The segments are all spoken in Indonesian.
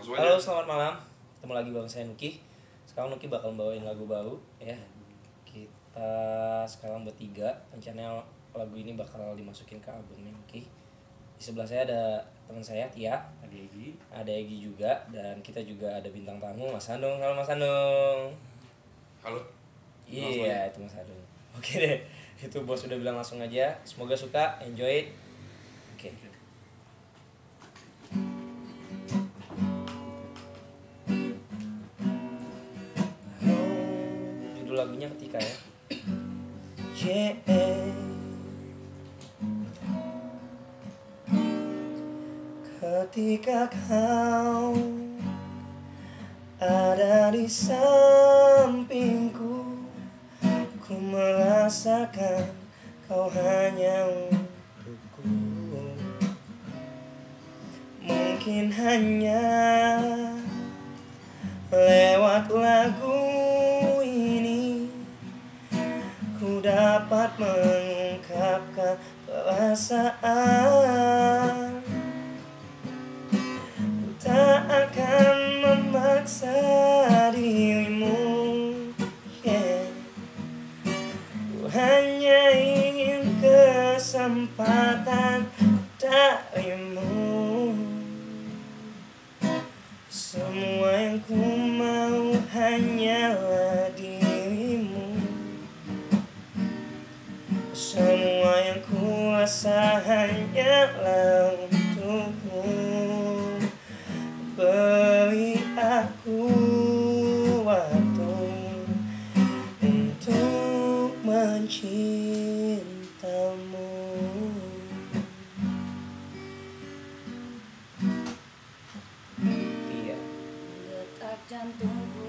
Langsung aja. Halo, selamat malam. Ketemu lagi bareng saya Nuki. Sekarang Nuki bakal bawain lagu baru ya. Kita sekarang bertiga. Rencananya lagu ini bakal dimasukin ke albumnya Nuki. Di sebelah saya ada teman saya Tia, ada Egi juga, dan kita juga ada bintang tamu Mas Handung. Halo Mas Handung. Halo. Iya, itu Mas Handung. Oke deh. Itu bos udah bilang langsung aja. Semoga suka, enjoy it. Oke. Judul lagunya Ketika ya. Ketika kau ada di sampingku, ku merasakan kau hanya untukku. Mungkin hanya lewat lagu ini ku dapat mengungkapkan perasaan. Ku tak akan memaksa dirimu, yeah. Ku hanya ingin kesempatan darimu. Semua yang ku mau hanyalah dirimu. Semua yang ku rasa hanyalah untukmu. Beri aku waktu untuk mencintamu. Iya. Detak jantungku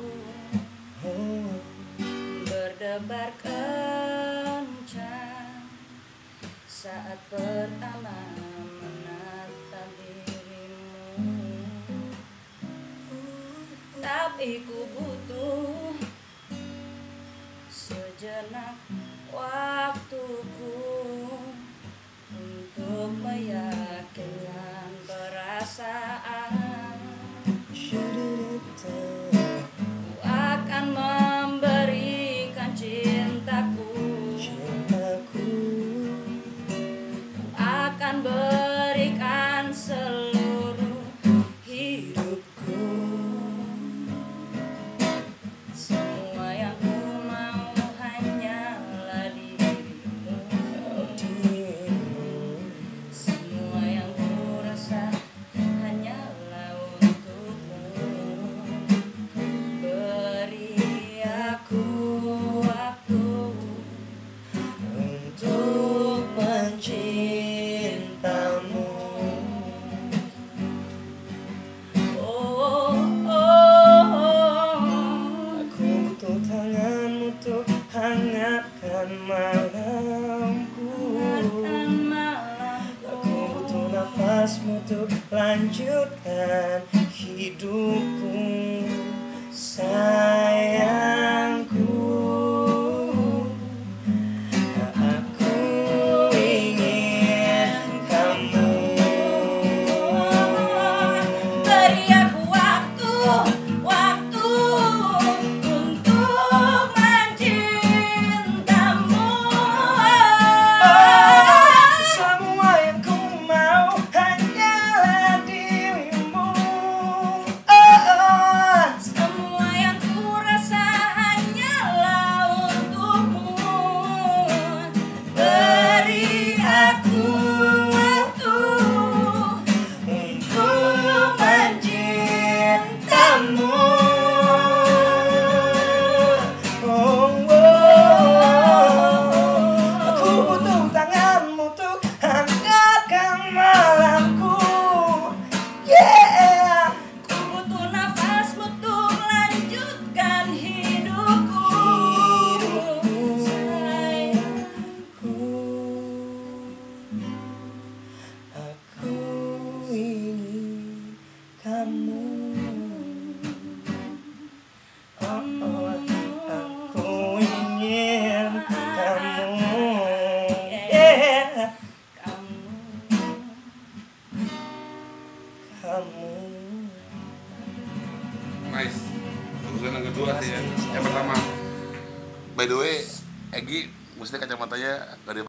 berdebar kencang saat pertama menatap dirimu. Tapi ku butuh sejenak waktuku untuk meyakinkan perasaan. Ku akan memberikan cintaku. Ku akan berikan seluruh hidupku. Semua yang ku mau hanyalah dirimu. Semua yang ku rasa hanyalah untukmu. Beri aku waktu Untuk mencintamu. oh, oh, oh. Aku butuh tanganmu untuk hangatkan malamku. Hangatkan malamku. Aku butuh nafasmu untuk lanjutkan hidupku, sayangku. Aku ingin kamu. Beri aku waktu untuk mencintamu. Semua yang ku mau hanyalah dirimu. Semua yang ku rasa hanyalah untukmu. Beri aku waktu Untuk mencintamu. Aku butuh tanganmu untuk hangatkan malamku. Yeah. Ku butuh nafasmu untuk lanjutkan hidupku. Sayangku. Aku ingin kamu. Aku ingin kamu. Yeah. Kamu Kamu. Nice. Bagusan yang kedua sih ya. Yang pertama. By the way, Egi, mesti kacamatanya gak